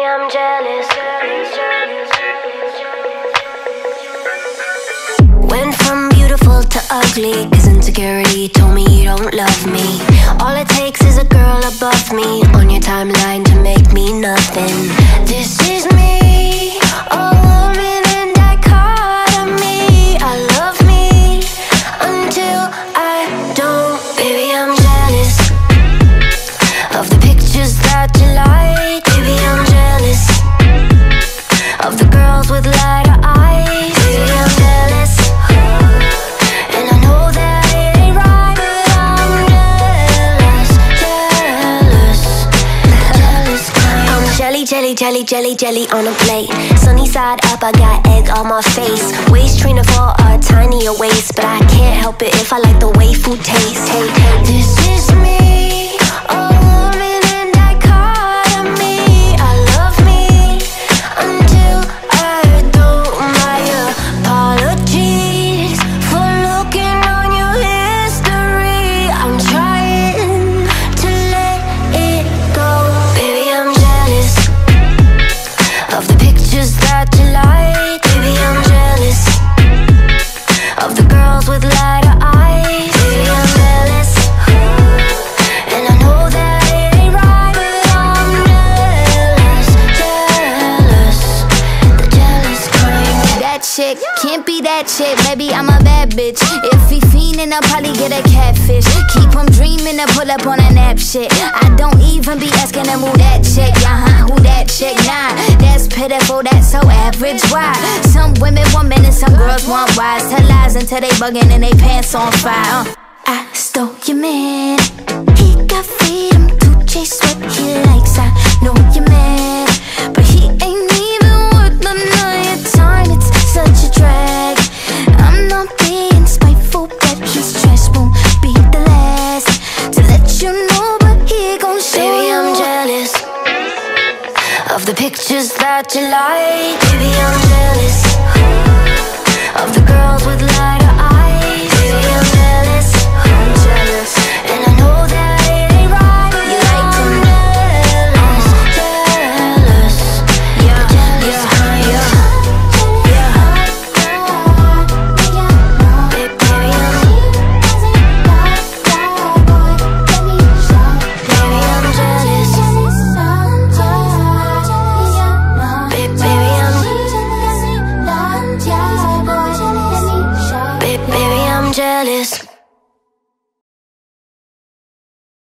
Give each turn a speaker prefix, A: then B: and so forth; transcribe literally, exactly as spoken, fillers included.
A: I'm jealous. Went from beautiful to ugly, cause insecurity told me you don't love me. All it takes is a girl above me on your timeline to make me nothing. This is me, a woman in dichotomy. I love me until I don't. Baby, I'm jealous of the pictures that you like. Baby, I'm jealous of the girls with lighter eyes. Baby, I'm jealous, and I know that it ain't right, but I'm jealous, jealous, jealous kind. I'm jelly, jelly, jelly, jelly, jelly on a plate. Sunny side up, I got egg on my face. Waist trainer for a tinier waist, but I can't help it if I like the way food tastes. Hey, hey, this is me, a woman in dichotomy. I love me until I don't. My apologies for looking on your history. I'm trying to let it go. Baby, I'm jealous of the pictures that you like. Baby, I'm jealous of the girls with lighter eyes. Baby, I'm jealous, and I know that it ain't right, but I'm jealous, jealous, the jealous kind.
B: That chick can't be that chick, baby, I'm a bad bitch. If he fiendin', I'll probably get a catfish. Keep him dreamin' to pull up on a nap shit. I don't even be asking him who that chick. Uh-huh, who that chick? Nah, that's pitiful, that's so average. Why? Some women want men and some girls want wise. Tell lies until they buggin' and they pants on fire. uh. I stole your man, he got freedom to chase what he likes. I know you're mad, but he ain't even worth none of your time. It's such a drag. I'm not being spiteful, but his trash won't be the last to let you know, but he gon' show
A: Baby, I'm
B: you.
A: jealous of the pictures that you like. Baby, I'm jealous